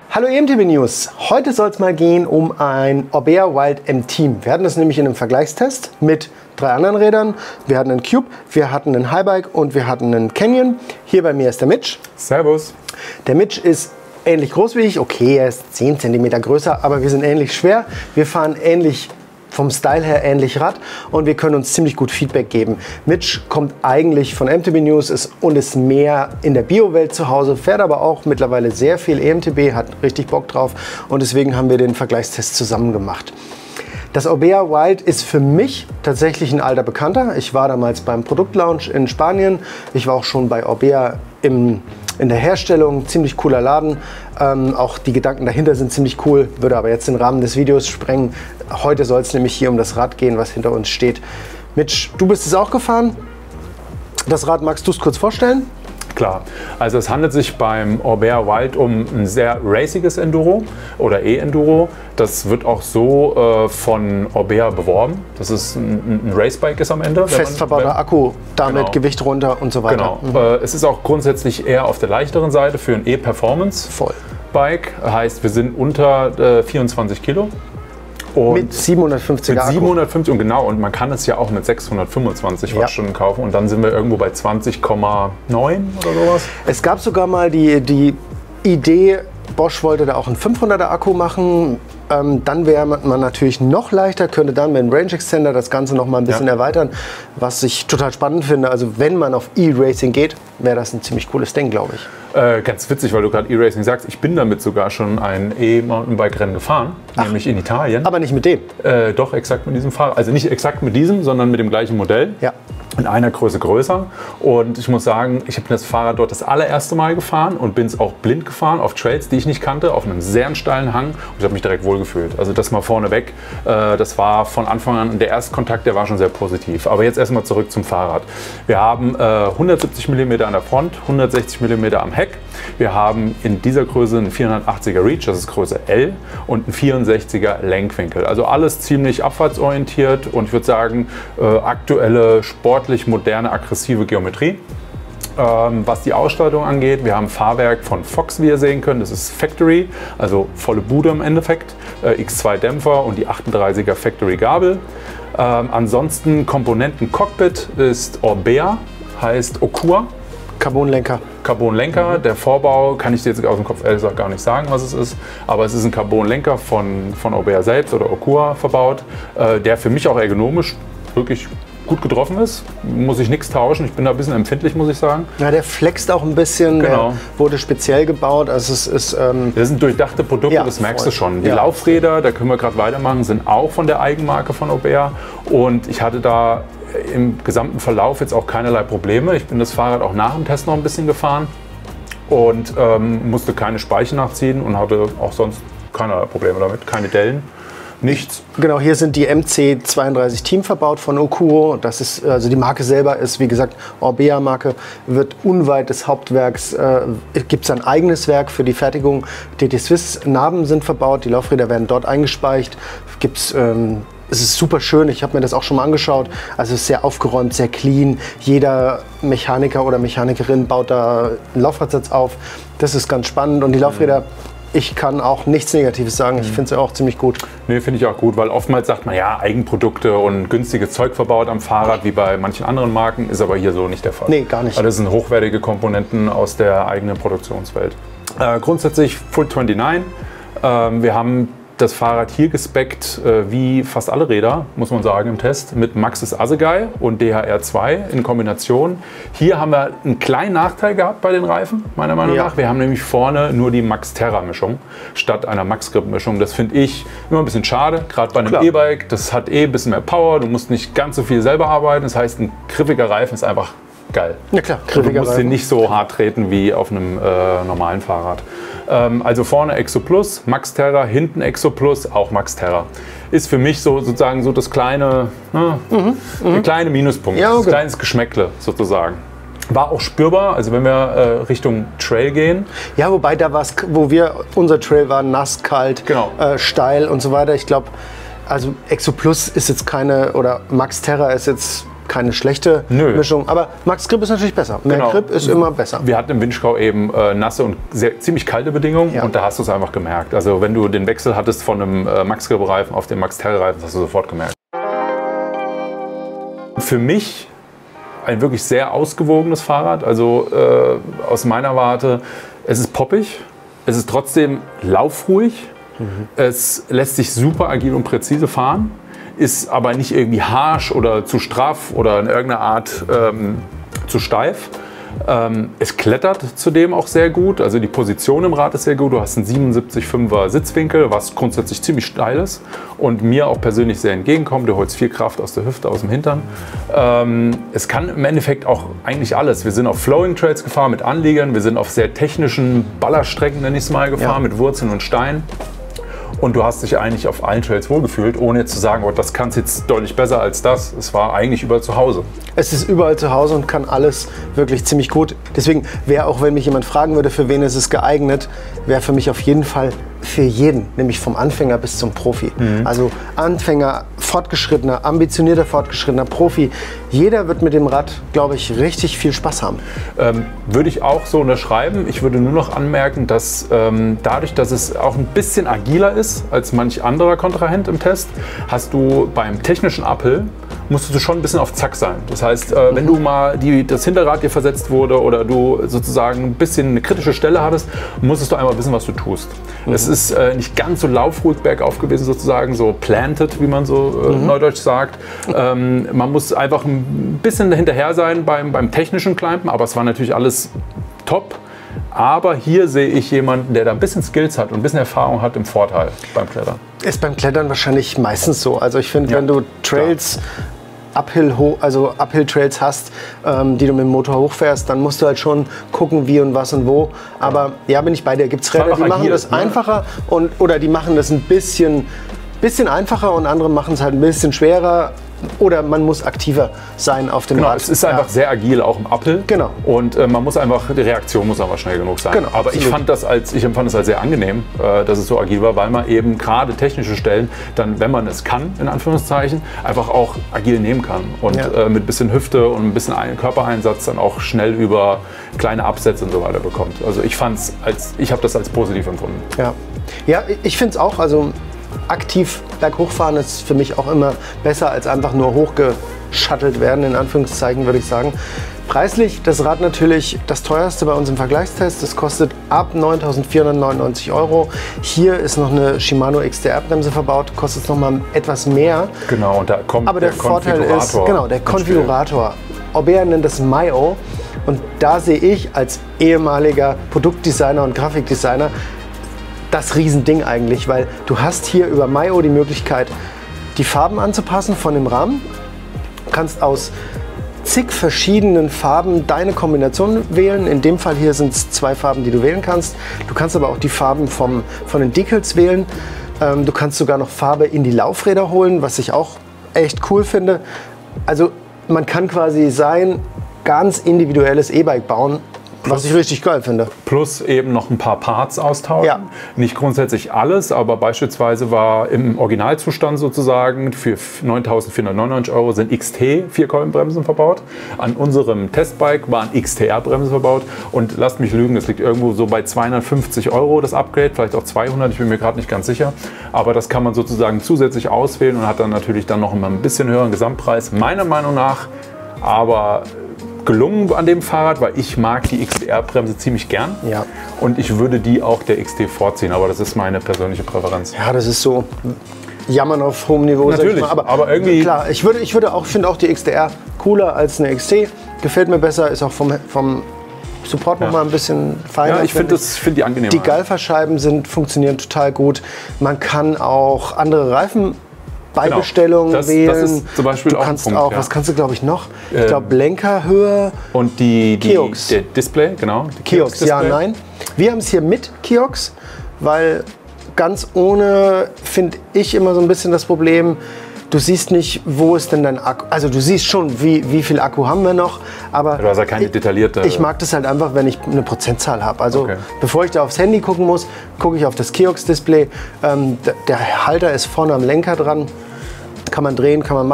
Hallo EMTB News. Heute soll es mal gehen um ein Orbea Wild M-Team. Wir hatten das nämlich in einem Vergleichstest mit 3 anderen Rädern. Wir hatten einen Cube, wir hatten einen Highbike und wir hatten einen Canyon. Hier bei mir ist der Mitch. Servus. Der Mitch ist ähnlich groß wie ich. Okay, er ist 10 cm größer, aber wir sind ähnlich schwer. Wir fahren ähnlich vom Style her ähnlich Rad und wir können uns ziemlich gut Feedback geben. Mitch kommt eigentlich von MTB News und ist mehr in der Bio-Welt zu Hause, fährt aber auch mittlerweile sehr viel EMTB, hat richtig Bock drauf und deswegen haben wir den Vergleichstest zusammen gemacht. Das Orbea Wild ist für mich tatsächlich ein alter Bekannter. Ich war damals beim Produktlaunch in Spanien. Ich war auch schon bei Orbea in der Herstellung. Ziemlich cooler Laden. Auch die Gedanken dahinter sind ziemlich cool. Würde aber jetzt den Rahmen des Videos sprengen. Heute soll es nämlich hier um das Rad gehen, was hinter uns steht. Mitch, du bist es auch gefahren. Das Rad, magst du es kurz vorstellen? Klar, also es handelt sich beim Orbea Wild um ein sehr raciges Enduro oder E-Enduro. Das wird auch so von Orbea beworben. Das ist ein Racebike ist am Ende. Fest verbauter Akku, damit genau. Gewicht runter und so weiter. Genau. Es ist auch grundsätzlich eher auf der leichteren Seite für ein E-Performance. Voll. Bike heißt, wir sind unter 24 Kilo. Und mit 750 mit Akku. 750 und genau, und man kann es ja auch mit 625 Wattstunden kaufen und dann sind wir irgendwo bei 20,9 oder sowas. Es gab sogar mal die Idee, Bosch wollte da auch einen 500er Akku machen. Dann wäre man natürlich noch leichter, könnte dann mit dem Range Extender das Ganze noch mal ein bisschen erweitern, was ich total spannend finde. Also wenn man auf E-Racing geht, wäre das ein ziemlich cooles Ding, glaube ich. Ganz witzig, weil du gerade E-Racing sagst. Ich bin damit sogar schon ein E-Mountainbike-Rennen gefahren, nämlich in Italien. Aber nicht mit dem? Doch, exakt mit diesem Fahrrad. Also nicht exakt mit diesem, sondern mit dem gleichen Modell. Ja. In einer Größe größer. Und ich muss sagen, ich habe das Fahrrad dort das allererste Mal gefahren und bin es auch blind gefahren auf Trails, die ich nicht kannte, auf einem sehr steilen Hang. Und ich habe mich direkt wohlgefühlt. Also das mal vorneweg. Das war von Anfang an, der Erstkontakt, der war schon sehr positiv. Aber jetzt erstmal zurück zum Fahrrad. Wir haben 170 mm an der Front, 160 mm am Heck. Wir haben in dieser Größe einen 480er Reach, das ist Größe L, und einen 64er Lenkwinkel. Also alles ziemlich abfahrtsorientiert und ich würde sagen, aktuelle, sportlich moderne, aggressive Geometrie. Was die Ausstattung angeht, wir haben ein Fahrwerk von Fox, wie ihr sehen könnt. Das ist Factory, also volle Bude im Endeffekt. X2 Dämpfer und die 38er Factory Gabel. Ansonsten Komponenten Cockpit ist Orbea, heißt Okua. Carbonlenker. Carbonlenker. Der Vorbau kann ich dir jetzt aus dem Kopf ehrlich gesagt gar nicht sagen, was es ist. Aber es ist ein Carbonlenker von Orbea selbst oder Okua verbaut, der für mich auch ergonomisch wirklich gut getroffen ist. Muss ich nichts tauschen. Ich bin da ein bisschen empfindlich, muss ich sagen. Ja, der flext auch ein bisschen. Genau. Der wurde speziell gebaut. Also es ist, das sind durchdachte Produkte, ja, das merkst du schon. Die Laufräder, da können wir gerade weitermachen, sind auch von der Eigenmarke von Orbea. Und ich hatte da im gesamten Verlauf jetzt auch keinerlei Probleme. Ich bin das Fahrrad auch nach dem Test noch ein bisschen gefahren und musste keine Speiche nachziehen und hatte auch sonst keinerlei Probleme damit. Keine Dellen. Nichts. Genau, hier sind die MC32 Team verbaut von Okuro. Das ist, also die Marke selber ist, wie gesagt, Orbea-Marke, wird unweit des Hauptwerks, gibt es ein eigenes Werk für die Fertigung. DT Swiss Narben sind verbaut, die Laufräder werden dort eingespeicht. Es ist super schön, ich habe mir das auch schon mal angeschaut. Also es ist sehr aufgeräumt, sehr clean. Jeder Mechaniker oder Mechanikerin baut da einen Laufradsatz auf. Das ist ganz spannend und die Laufräder, ich kann auch nichts Negatives sagen. Ich finde sie auch ziemlich gut. Nee, finde ich auch gut, weil oftmals sagt man, ja, Eigenprodukte und günstiges Zeug verbaut am Fahrrad, wie bei manchen anderen Marken, ist aber hier so nicht der Fall. Nee, gar nicht. Also das sind hochwertige Komponenten aus der eigenen Produktionswelt. Grundsätzlich Full 29. Wir haben das Fahrrad hier gespeckt, wie fast alle Räder, muss man sagen, im Test, mit Maxxis Assegai und DHR2 in Kombination. Hier haben wir einen kleinen Nachteil gehabt bei den Reifen, meiner Meinung nach. Wir haben nämlich vorne nur die Max-Terra-Mischung statt einer Max-Grip-Mischung. Das finde ich immer ein bisschen schade, gerade bei einem E-Bike. Das hat ein bisschen mehr Power, du musst nicht ganz so viel selber arbeiten. Das heißt, ein griffiger Reifen ist einfach geil. Ja klar, du musst den nicht so hart treten wie auf einem normalen Fahrrad. Also vorne Exo Plus, Max Terra, hinten Exo Plus, auch Max Terra. Ist für mich so sozusagen so das kleine, der kleine Minuspunkt, das kleines Geschmäckle sozusagen. War auch spürbar, also wenn wir Richtung Trail gehen. Ja, wobei da war es, unser Trail war nass, kalt, steil und so weiter. Ich glaube, also Exo Plus ist jetzt keine, oder Max Terra ist jetzt keine schlechte Mischung. Aber Max Grip ist natürlich besser. Mehr Grip ist immer besser. Wir hatten im Winchgau eben nasse und ziemlich kalte Bedingungen und da hast du es einfach gemerkt. Also wenn du den Wechsel hattest von einem Max Grip Reifen auf den Max Terry Reifen, hast du sofort gemerkt. Für mich ein wirklich sehr ausgewogenes Fahrrad. Also aus meiner Warte, es ist poppig, es ist trotzdem laufruhig, es lässt sich super agil und präzise fahren, ist aber nicht irgendwie harsch oder zu straff oder in irgendeiner Art zu steif. Es klettert zudem auch sehr gut, also die Position im Rad ist sehr gut. Du hast einen 77,5er Sitzwinkel, was grundsätzlich ziemlich steil ist und mir auch persönlich sehr entgegenkommt. Du holst viel Kraft aus der Hüfte, aus dem Hintern. Es kann im Endeffekt auch eigentlich alles. Wir sind auf Flowing Trails gefahren mit Anliegern, wir sind auf sehr technischen Ballerstrecken, nenne ich es mal, gefahren mit Wurzeln und Steinen. Und du hast dich eigentlich auf allen Trails wohlgefühlt, ohne jetzt zu sagen, oh, das kann es jetzt deutlich besser als das. Es war eigentlich überall zu Hause. Es ist überall zu Hause und kann alles wirklich ziemlich gut. Deswegen wäre auch, wenn mich jemand fragen würde, für wen ist es geeignet, wäre für mich auf jeden Fall für jeden, nämlich vom Anfänger bis zum Profi. Also Anfänger, fortgeschrittener, ambitionierter fortgeschrittener Profi. Jeder wird mit dem Rad, glaube ich, richtig viel Spaß haben. Würde ich auch so unterschreiben. Ich würde nur noch anmerken, dass dadurch, dass es auch ein bisschen agiler ist als manch anderer Kontrahent im Test, hast du beim technischen Uphill musstest du schon ein bisschen auf Zack sein. Das heißt, wenn du mal das Hinterrad dir versetzt wurde oder du sozusagen ein bisschen eine kritische Stelle hattest, musstest du einmal wissen, was du tust. Es ist nicht ganz so laufruhig bergauf gewesen, sozusagen, so planted, wie man so neudeutsch sagt. Man muss einfach ein bisschen hinterher sein beim technischen Climben, aber es war natürlich alles top. Aber hier sehe ich jemanden, der da ein bisschen Skills hat und ein bisschen Erfahrung hat, im Vorteil beim Klettern. Ist beim Klettern wahrscheinlich meistens so. Also ich finde, wenn du Trails Uphill-Trails hast, die du mit dem Motor hochfährst, dann musst du halt schon gucken, wie und was und wo. Aber ja, bin ich bei dir. Gibt es Räder, die machen das einfacher oder die machen das ein bisschen einfacher und andere machen es halt ein bisschen schwerer. Oder man muss aktiver sein auf dem Rad. Es ist einfach sehr agil, auch im Uphill. Genau. Und man muss einfach, die Reaktion muss einfach schnell genug sein. Genau, aber ich empfand das als sehr angenehm, dass es so agil war, weil man eben gerade technische Stellen dann, wenn man es kann, in Anführungszeichen, einfach auch agil nehmen kann. Und mit ein bisschen Hüfte und ein bisschen Körpereinsatz dann auch schnell über kleine Absätze und so weiter bekommt. Also ich habe das als positiv empfunden. Ja, ich finde es auch. Also aktiv berghochfahren ist für mich auch immer besser als einfach nur hochgeschattelt werden, in Anführungszeichen würde ich sagen. Preislich das Rad natürlich das teuerste bei uns im Vergleichstest. Das kostet ab 9.499 €. Hier ist noch eine Shimano XDR-Bremse verbaut, kostet es noch mal etwas mehr. Genau, und da kommt aber der Vorteil ist, der Konfigurator. Orbea nennt das Mayo und da sehe ich als ehemaliger Produktdesigner und Grafikdesigner das Riesending eigentlich, weil du hast hier über Mayo die Möglichkeit, die Farben anzupassen von dem Rahmen. Du kannst aus zig verschiedenen Farben deine Kombination wählen. In dem Fall hier sind es 2 Farben, die du wählen kannst. Du kannst aber auch die Farben von den Decals wählen. Du kannst sogar noch Farbe in die Laufräder holen, was ich auch echt cool finde. Also man kann quasi sein ganz individuelles E-Bike bauen. Was ich richtig geil finde. Plus eben noch ein paar Parts austauschen. Ja. Nicht grundsätzlich alles, aber beispielsweise war im Originalzustand sozusagen für 9.499 € sind XT 4-Kolbenbremsen verbaut. An unserem Testbike waren XTR-Bremsen verbaut. Und lasst mich lügen, das liegt irgendwo so bei 250 € das Upgrade, vielleicht auch 200, ich bin mir gerade nicht ganz sicher. Aber das kann man sozusagen zusätzlich auswählen und hat dann natürlich dann noch ein bisschen höheren Gesamtpreis. Meiner Meinung nach aber gelungen an dem Fahrrad, weil ich mag die XDR-Bremse ziemlich gern. Ja. Und ich würde die auch der XT vorziehen, aber das ist meine persönliche Präferenz. Ja, das ist so Jammern auf hohem Niveau. Natürlich, sag ich mal. Aber irgendwie... Klar, ich finde auch die XDR cooler als eine XT. Gefällt mir besser, ist auch vom Support noch mal ein bisschen feiner. Ja, ich finde die angenehmer. Die Galfa-Scheiben funktionieren total gut. Man kann auch andere Reifen bei Bestellung wählen. Das ist zum Beispiel auch ein Punkt, was kannst du, glaube ich, noch? Ich glaube, Lenkerhöhe. Und Kiox. Der Display, genau. Kiox, ja, nein. Wir haben es hier mit Kiox, weil ganz ohne finde ich immer so ein bisschen das Problem, du siehst nicht, wo ist denn dein Akku. Also du siehst schon, wie viel Akku haben wir noch, aber du hast ja keine detaillierte... Ich mag das halt einfach, wenn ich eine Prozentzahl habe. Also bevor ich da aufs Handy gucken muss, gucke ich auf das Kiox-Display. Der Halter ist vorne am Lenker dran. Kann man drehen, kann man machen.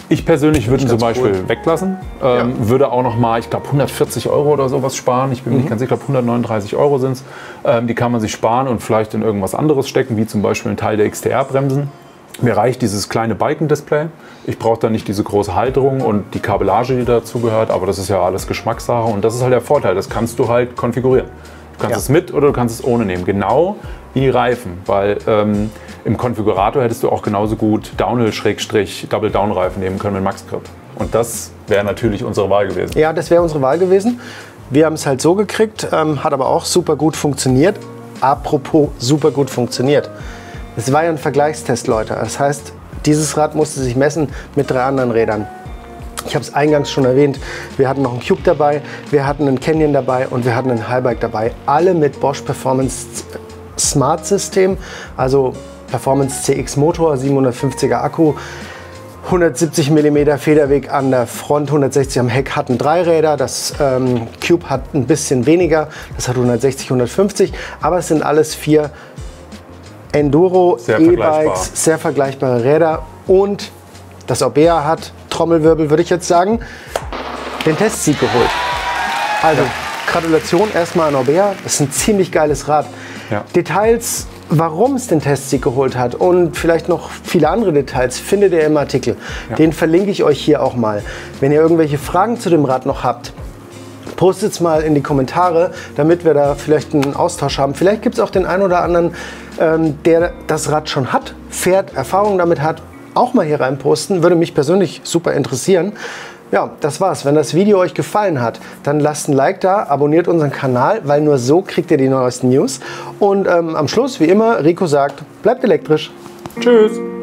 Ich persönlich würde ihn zum Beispiel cool. weglassen. Würde auch noch mal, ich glaube, 140 € oder sowas sparen. Ich bin mir nicht ganz sicher, ich glaube 139 € sind es. Die kann man sich sparen und vielleicht in irgendwas anderes stecken, wie zum Beispiel ein Teil der XTR-Bremsen. Mir reicht dieses kleine Balken-Display. Ich brauche da nicht diese große Halterung und die Kabellage, die dazu gehört. Aber das ist ja alles Geschmackssache und das ist halt der Vorteil. Das kannst du halt konfigurieren. Du kannst es mit oder du kannst es ohne nehmen. Genau wie Reifen, weil im Konfigurator hättest du auch genauso gut Downhill-Double-Down-Reifen nehmen können mit Max Grip. Und das wäre natürlich unsere Wahl gewesen. Ja, das wäre unsere Wahl gewesen. Wir haben es halt so gekriegt, hat aber auch super gut funktioniert. Apropos super gut funktioniert. Es war ja ein Vergleichstest, Leute. Das heißt, dieses Rad musste sich messen mit 3 anderen Rädern. Ich habe es eingangs schon erwähnt, wir hatten noch einen Cube dabei, wir hatten einen Canyon dabei und wir hatten einen Highbike dabei. Alle mit Bosch Performance Smart System, also Performance CX Motor, 750er Akku, 170 mm Federweg an der Front, 160 am Heck, hatten 3 Räder. Das Cube hat ein bisschen weniger, das hat 160, 150, aber es sind alles 4 Enduro E-Bikes, sehr vergleichbare Räder und das Orbea hat, Trommelwirbel würde ich jetzt sagen, den Testsieg geholt. Also Gratulation erstmal an Orbea, das ist ein ziemlich geiles Rad. Ja. Details, warum es den Testsieg geholt hat und vielleicht noch viele andere Details findet ihr im Artikel. Ja. Den verlinke ich euch hier auch mal. Wenn ihr irgendwelche Fragen zu dem Rad noch habt, postet es mal in die Kommentare, damit wir da vielleicht einen Austausch haben. Vielleicht gibt es auch den einen oder anderen, der das Rad schon hat, fährt, Erfahrung damit hat, auch mal hier rein posten. Würde mich persönlich super interessieren. Ja, das war's. Wenn das Video euch gefallen hat, dann lasst ein Like da, abonniert unseren Kanal, weil nur so kriegt ihr die neuesten News. Und am Schluss, wie immer, Rico sagt, bleibt elektrisch. Tschüss.